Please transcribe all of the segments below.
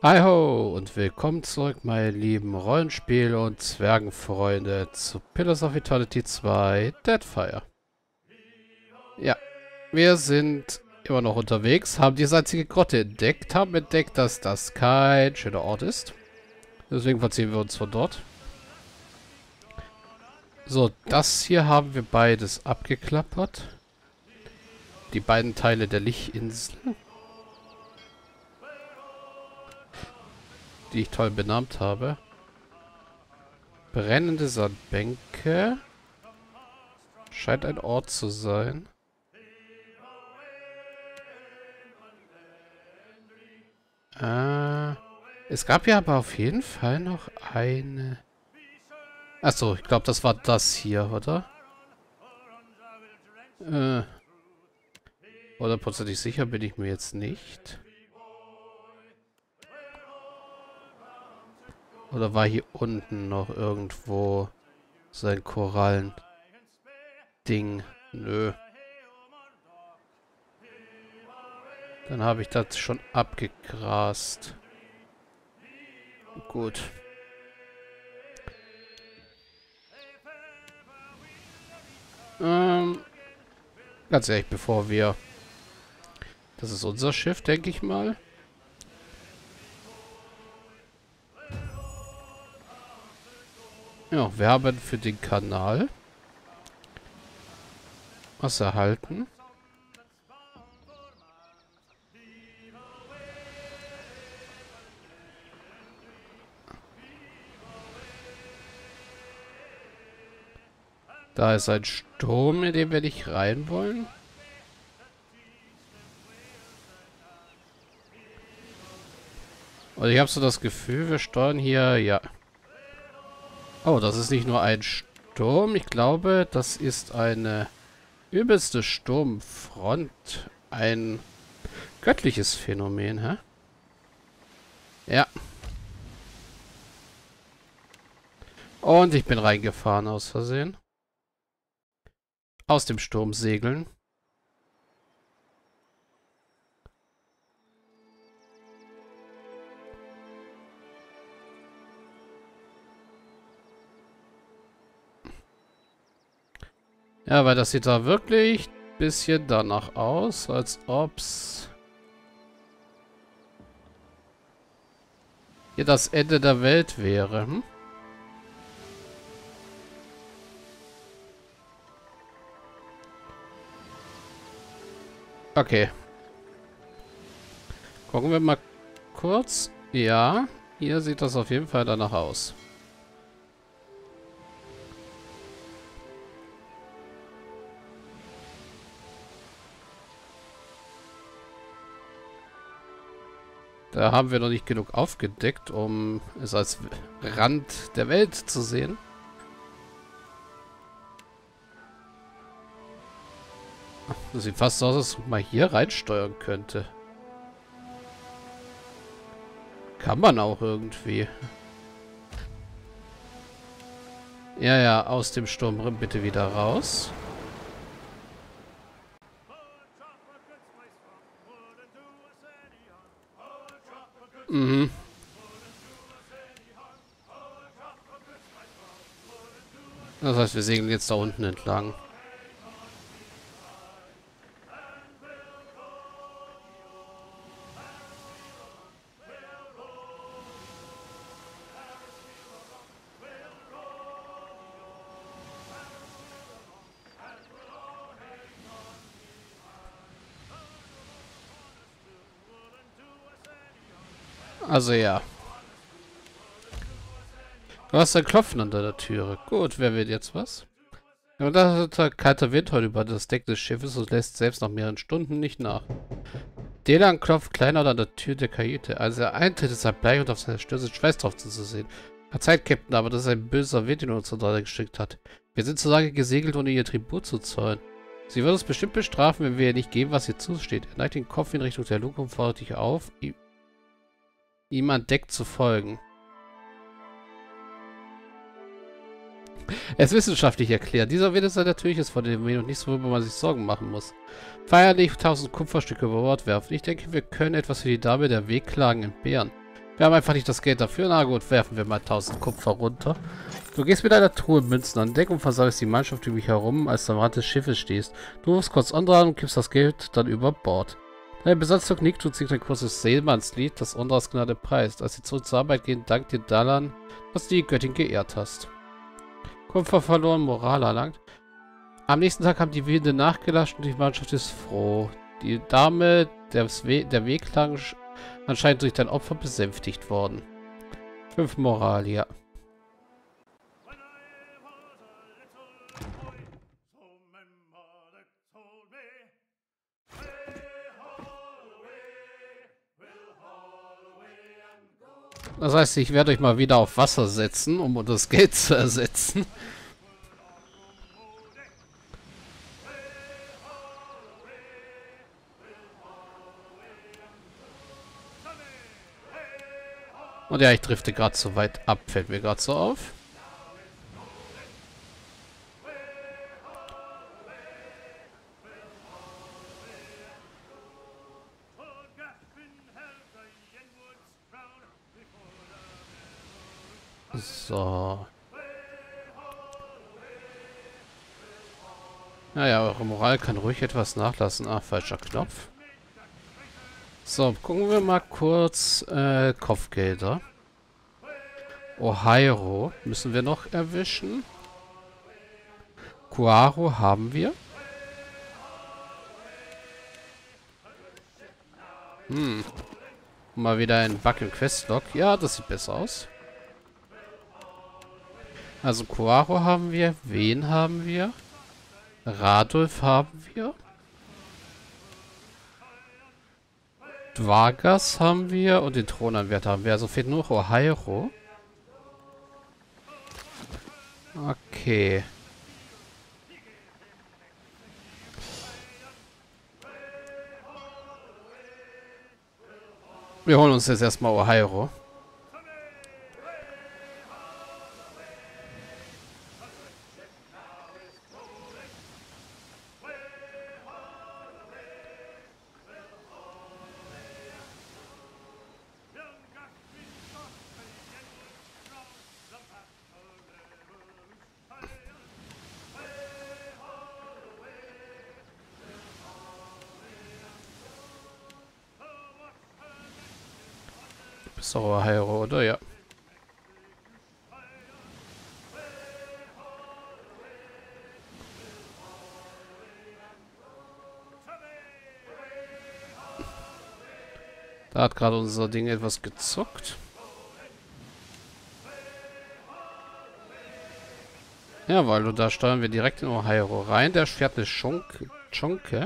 Hi ho und willkommen zurück, meine lieben Rollenspiel- und Zwergenfreunde, zu Pillars of Eternity 2 Deadfire. Ja, wir sind immer noch unterwegs, haben diese einzige Grotte entdeckt, haben entdeckt, dass das kein schöner Ort ist. Deswegen verziehen wir uns von dort. So, das hier haben wir beides abgeklappert. Die beiden Teile der Lichtinsel, die ich toll benannt habe. Brennende Sandbänke. Scheint ein Ort zu sein. Es gab ja aber auf jeden Fall noch eine... Achso, ich glaube, das war das hier, oder? Hundertprozentig sicher bin ich mir jetzt nicht. Oder war hier unten noch irgendwo so ein Korallen-Ding? Nö. Dann habe ich das schon abgegrast. Gut. Ganz ehrlich, bevor wir... Das ist unser Schiff, denke ich mal. Ja, wir haben für den Kanal was erhalten. Da ist ein Sturm, in den wir nicht rein wollen. Und ich habe so das Gefühl, wir steuern hier, ja. Oh, das ist nicht nur ein Sturm. Ich glaube, das ist eine übelste Sturmfront. Ein göttliches Phänomen, hä? Ja. Und ich bin reingefahren aus Versehen. Aus dem Sturm segeln. Ja, weil das sieht da wirklich ein bisschen danach aus, als ob's hier das Ende der Welt wäre. Hm? Okay. Gucken wir mal kurz. Ja, hier sieht das auf jeden Fall danach aus. Da haben wir noch nicht genug aufgedeckt, um es als Rand der Welt zu sehen. Das sieht fast so aus, als ob man hier reinsteuern könnte. Kann man auch irgendwie. Ja, ja, aus dem Sturm bitte wieder raus. Mhm. Das heißt, wir segeln jetzt da unten entlang. Also ja. Du hast ein Klopfen an deiner Türe. Gut, wer will jetzt was? Ja, und da hat ein kalter Wind heute über das Deck des Schiffes und lässt selbst nach mehreren Stunden nicht nach. Delan klopft kleiner an der Tür der Kajüte. Als er eintritt, ist er bleich und auf seiner Stirn ist Schweißtropfen zu sehen. Verzeiht, Captain, aber das ist ein böser Wind, den uns unter geschickt hat. Wir sind zur Lage gesegelt, ohne ihr Tribut zu zahlen. Sie wird uns bestimmt bestrafen, wenn wir ihr nicht geben, was ihr zusteht. Er neigt den Kopf in Richtung der Luke und fordert dich auf, ihm an Deck zu folgen. Er ist wissenschaftlich erklärt. Dieser Wind ist ein natürliches Phänomen und nichts, worüber man sich Sorgen machen muss. Feierlich 1000 Kupferstücke über Bord werfen. Ich denke, wir können etwas für die Dame der Wehklagen entbehren. Wir haben einfach nicht das Geld dafür. Na gut, werfen wir mal 1000 Kupfer runter. Du gehst mit einer Truhe Münzen an Deck und versammelst die Mannschaft um dich herum, als du am Rand des Schiffes stehst. Du rufst kurz Ondra und gibst das Geld dann über Bord. Deine Besatzung nickt und singt ein kurzes Seemannslied, das Ondras Gnade preist. Als sie zurück zur Arbeit gehen, dankt dir Dalan, dass du die Göttin geehrt hast. Kupfer verloren, Moral erlangt. Am nächsten Tag haben die Winde nachgelassen und die Mannschaft ist froh. Die Dame der Weg lang anscheinend durch dein Opfer besänftigt worden. 5 Moral, ja. Das heißt, ich werde euch mal wieder auf Wasser setzen, um das Geld zu ersetzen. Und ja, ich drifte gerade so weit ab, fällt mir gerade so auf. So. Naja, eure Moral kann ruhig etwas nachlassen. Ah, falscher Knopf. So, gucken wir mal kurz. Kopfgelder. Ohio müssen wir noch erwischen. Kuaro haben wir. Mal wieder ein Bug im Questlog. Ja, das sieht besser aus. Also Kuaro haben wir. Wen haben wir? Radolf haben wir. Dvargas haben wir. Und den Thronanwärter haben wir. Also fehlt nur Ohio. Okay. Wir holen uns jetzt erstmal Ohio. Ist doch Ohio, oder? Ja. Da hat gerade unser Ding etwas gezuckt. Jawohl, und da steuern wir direkt in Ohio rein. Der fährt eine Schunke.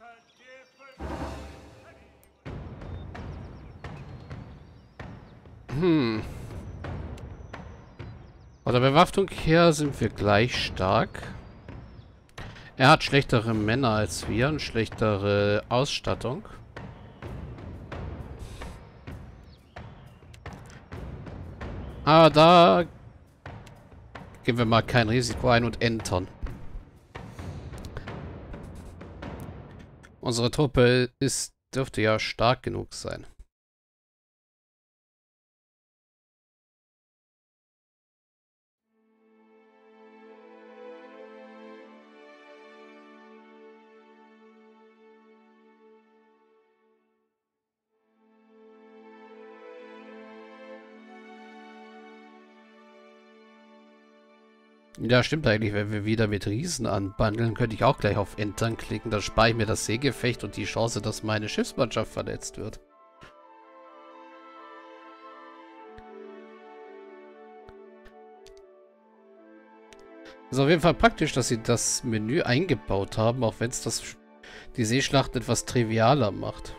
Von der Bewaffnung her sind wir gleich stark. Er hat schlechtere Männer als wir und schlechtere Ausstattung. Aber da gehen wir mal kein Risiko ein und entern. Unsere Truppe dürfte ja stark genug sein. Ja, stimmt eigentlich. Wenn wir wieder mit Riesen anbandeln, könnte ich auch gleich auf Entern klicken. Dann spare ich mir das Seegefecht und die Chance, dass meine Schiffsmannschaft verletzt wird. Ist auf jeden Fall praktisch, dass sie das Menü eingebaut haben, auch wenn es die Seeschlacht etwas trivialer macht.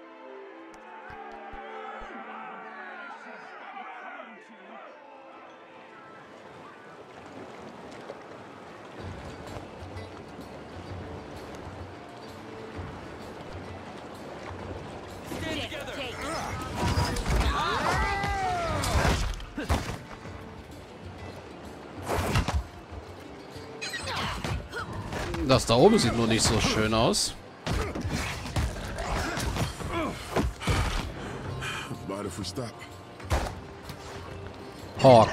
Das da oben sieht nur nicht so schön aus. Mind if we stop? Hawk.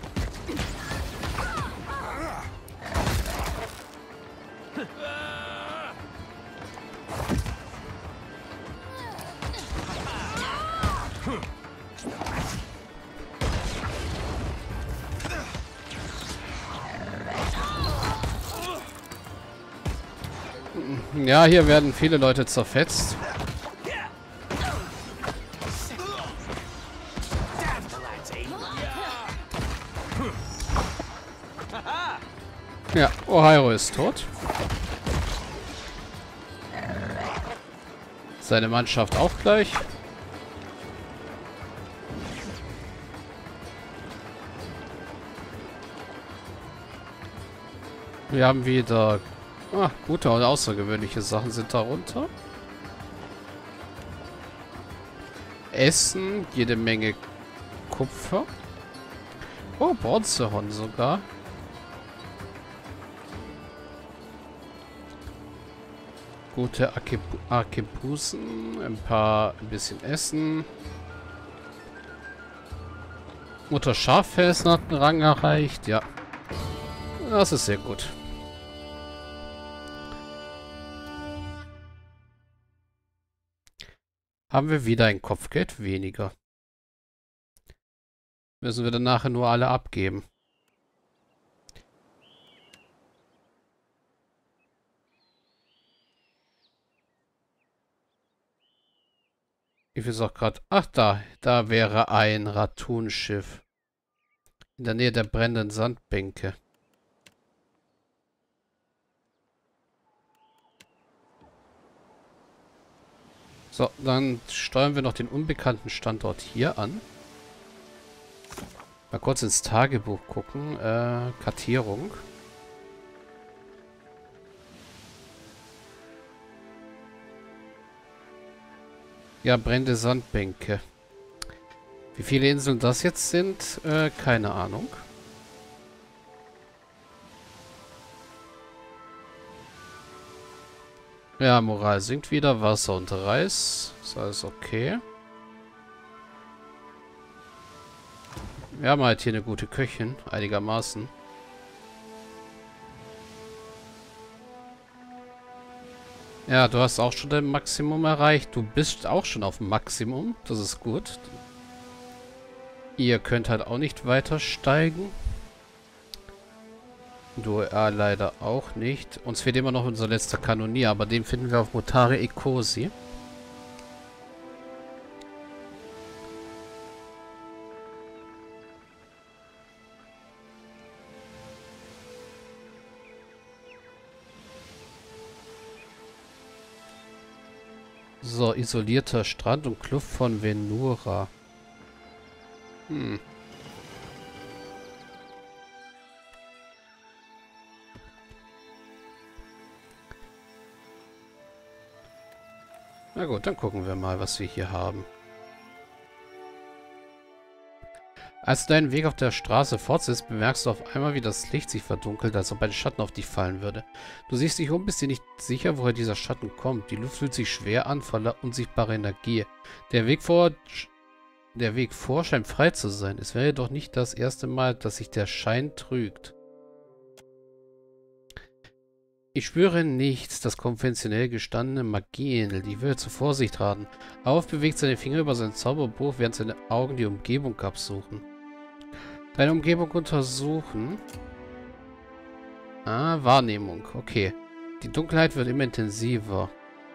Ja, hier werden viele Leute zerfetzt. Ja, Ohio ist tot. Seine Mannschaft auch gleich. Wir haben wieder gute und außergewöhnliche Sachen sind darunter. Essen, jede Menge Kupfer. Oh, Bronzehorn sogar. Gute Arkebusen, ein bisschen Essen. Mutter Schaffelsen hat einen Rang erreicht, ja. Das ist sehr gut. Haben wir wieder ein Kopfgeld weniger. Müssen wir dann nachher nur alle abgeben. Ich will auch gerade. Ach, da wäre ein Ratun-Schiff. In der Nähe der brennenden Sandbänke. So, dann steuern wir noch den unbekannten Standort hier an. Mal kurz ins Tagebuch gucken. Kartierung. Ja, brennende Sandbänke. Wie viele Inseln das jetzt sind, keine Ahnung. Ja, Moral sinkt wieder, Wasser und Reis. Ist alles okay. Wir haben halt hier eine gute Köchin, einigermaßen. Ja, du hast auch schon dein Maximum erreicht. Du bist auch schon auf dem Maximum. Das ist gut. Ihr könnt halt auch nicht weiter steigen. Du leider auch nicht. Uns fehlt immer noch unser letzter Kanonier, aber den finden wir auf Mutare Ecosi. So, isolierter Strand und Kluft von Venura. Na gut, dann gucken wir mal, was wir hier haben. Als du deinen Weg auf der Straße fortsetzt, bemerkst du auf einmal, wie das Licht sich verdunkelt, als ob ein Schatten auf dich fallen würde. Du siehst dich um, bist dir nicht sicher, woher dieser Schatten kommt. Die Luft fühlt sich schwer an, voller unsichtbarer Energie. Der Weg vor scheint frei zu sein. Es wäre jedoch nicht das erste Mal, dass sich der Schein trügt. Ich spüre nichts, das konventionell gestandene Magie ähnelt. Ich will zur Vorsicht raten. Auf bewegt seine Finger über sein Zauberbuch, während seine Augen die Umgebung absuchen. Deine Umgebung untersuchen. Ah, Wahrnehmung. Okay. Die Dunkelheit wird immer intensiver.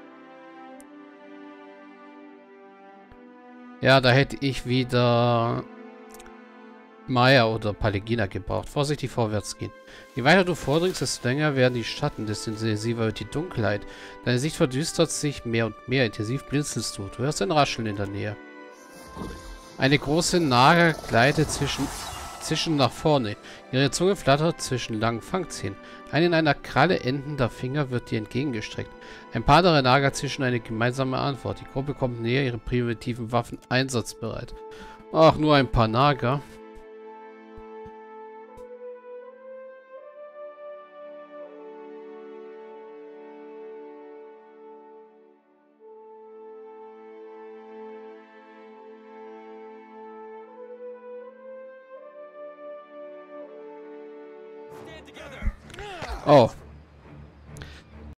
Ja, da hätte ich wieder Maya oder Palegina gebraucht. Vorsichtig vorwärts gehen. Je weiter du vordringst, desto länger werden die Schatten, desto intensiver wird die Dunkelheit. Deine Sicht verdüstert sich mehr und mehr. Intensiv blinzelst du. Du hörst ein Rascheln in der Nähe. Eine große Nager gleitet zwischen nach vorne. Ihre Zunge flattert zwischen langen Fangzähnen. Ein in einer Kralle endender Finger wird dir entgegengestreckt. Ein paar andere Nager zischen eine gemeinsame Antwort. Die Gruppe kommt näher, ihre primitiven Waffen einsatzbereit. Ach, nur ein paar Nager. Oh,